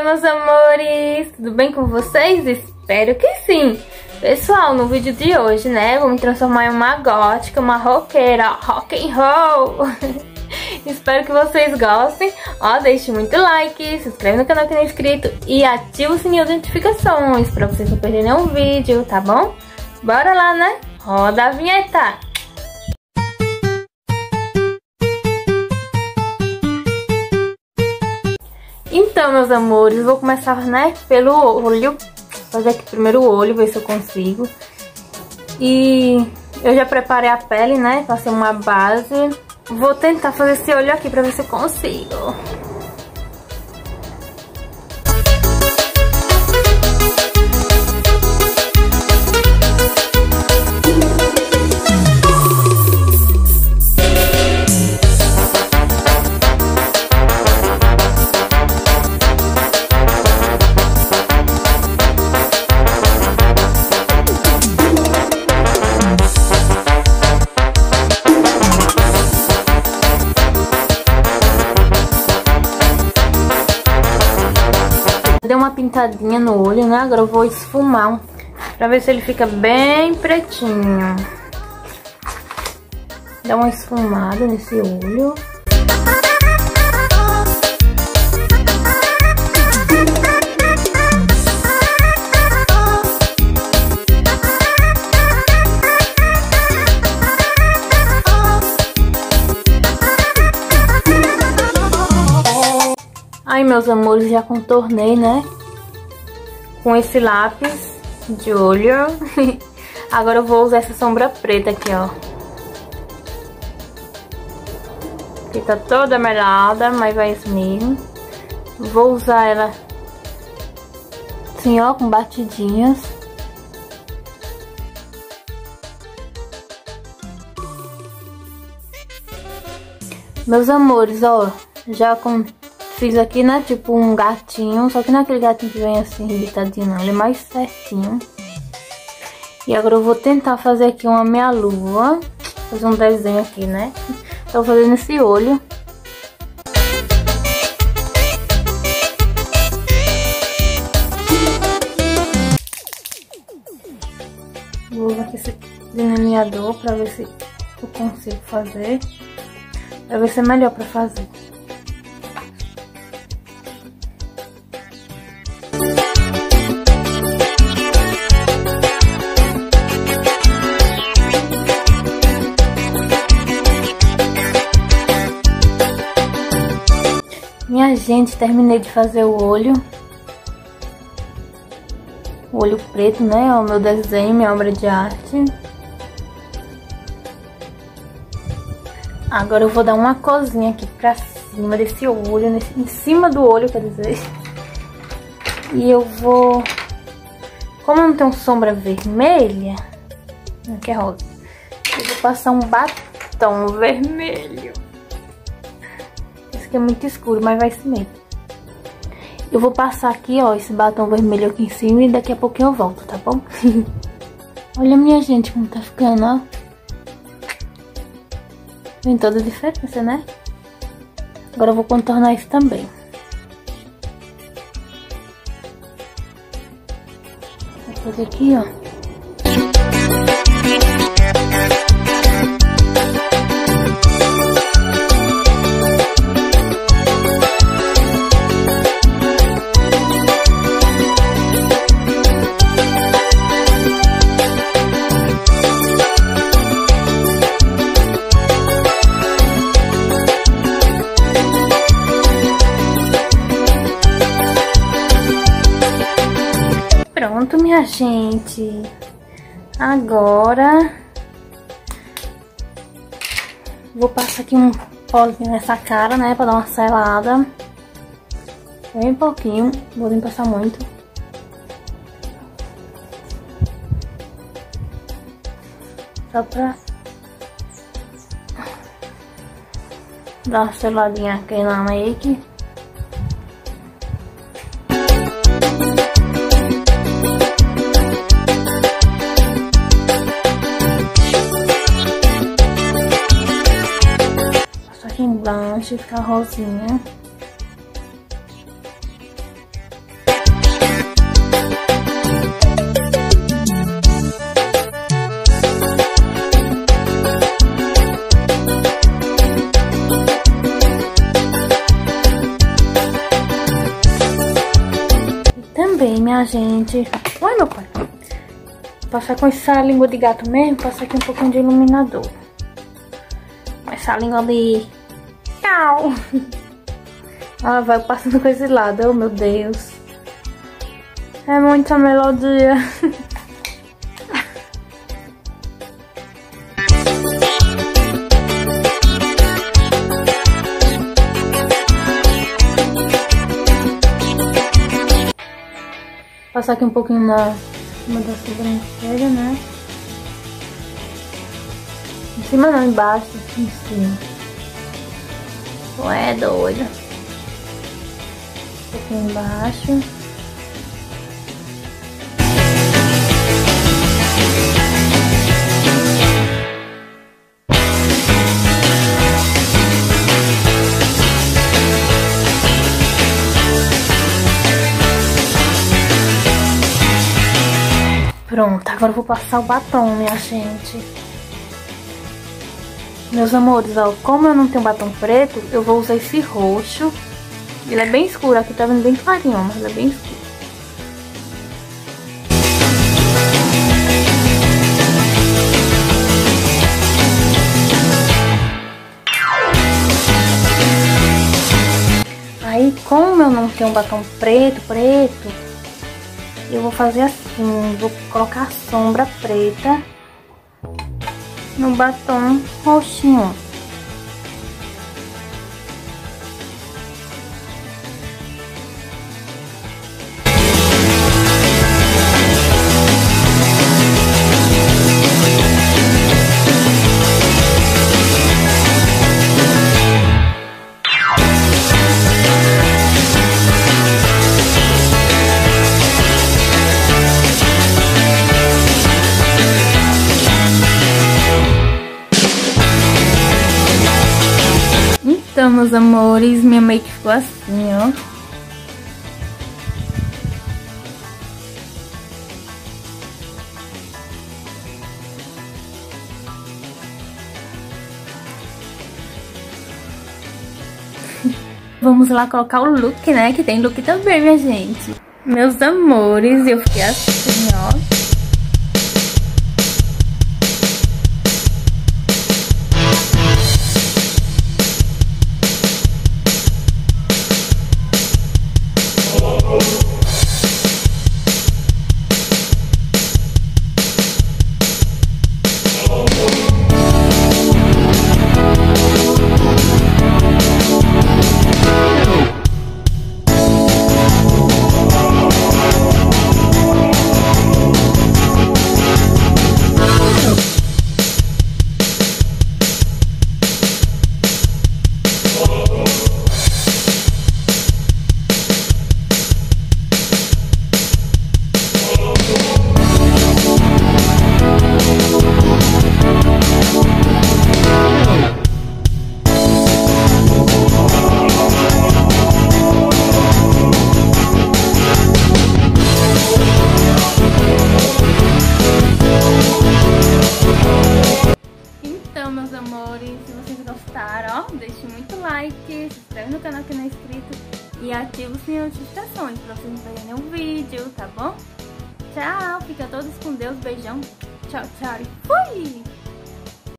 meus amores! Tudo bem com vocês? Espero que sim! Pessoal, no vídeo de hoje, né, vou me transformar em uma gótica, uma roqueira, rock and roll! Espero que vocês gostem. Ó, deixe muito like, se inscreve no canal que não é inscrito e ativa o sininho de notificações pra vocês não perderem nenhum vídeo, tá bom? Bora lá, né? Roda a vinheta! Então, meus amores, vou começar, né, pelo olho. Fazer aqui primeiro o olho, ver se eu consigo. E eu já preparei a pele, né, passei uma base. Vou tentar fazer esse olho aqui pra ver se eu consigo. Dei uma pintadinha no olho, né? Agora eu vou esfumar pra ver se ele fica bem pretinho. Dá uma esfumada nesse olho. Aí, meus amores, já contornei, né, com esse lápis de olho. Agora eu vou usar essa sombra preta aqui, ó. Que tá toda melada, mas vai isso mesmo. Vou usar ela assim, ó, com batidinhas. Meus amores, ó, já fiz aqui, né, tipo um gatinho, só que não é aquele gatinho que vem assim, rebitadinho, não. Ele é mais certinho. E agora eu vou tentar fazer aqui uma meia-lua. Fazer um desenho aqui, né. Tô fazendo esse olho. Vou usar aqui esse delineador pra ver se eu consigo fazer. Pra ver se é melhor pra fazer. Minha gente, terminei de fazer o olho. O olho preto, né? É o meu desenho, minha obra de arte. Agora eu vou dar uma cozinha aqui pra cima desse olho, em cima do olho, quer dizer. E eu vou... Como eu não tenho sombra vermelha, que é rosa, eu vou passar um batom vermelho. Que é muito escuro, mas vai se mesmo. Eu vou passar aqui, ó, esse batom vermelho aqui em cima e daqui a pouquinho eu volto, tá bom? Olha, minha gente, como tá ficando, ó. Tem toda a diferença, né? Agora eu vou contornar isso também. Vou fazer aqui, ó. Pronto, minha gente. Agora vou passar aqui um pozinho nessa cara, né, pra dar uma selada. Bem pouquinho, vou nem passar muito. Só pra dar uma seladinha aqui na make. blush, ficar rosinha. também, minha gente. Ué, meu pai. Vou passar com essa língua de gato mesmo. Passar aqui um pouquinho de iluminador. Essa língua de... Tchau. Ela vai passando com esse lado. Oh, meu Deus. É muita melodia. Passar aqui um pouquinho na cima da sobrancelha, né? Em cima não, embaixo, em cima. Ué, doida. Um pouquinho embaixo. Pronto, agora eu vou passar o batom, minha gente. Meus amores, ó, como eu não tenho batom preto, eu vou usar esse roxo. Ele é bem escuro, aqui tá vendo bem clarinho, mas ele é bem escuro. Aí, como eu não tenho batom preto, eu vou fazer assim, vou colocar a sombra preta no batom roxinho. Então, meus amores, minha make ficou assim, ó. Vamos lá colocar o look, né? Que tem look também, minha gente. Meus amores, eu fiquei assim, ó. Então, meus amores, se vocês gostaram, ó, deixe muito like, se inscreve no canal que não é inscrito e ative o sininho de notificações pra vocês não perderem nenhum vídeo, tá bom? Tchau, fica todos com Deus, beijão, tchau, tchau e fui!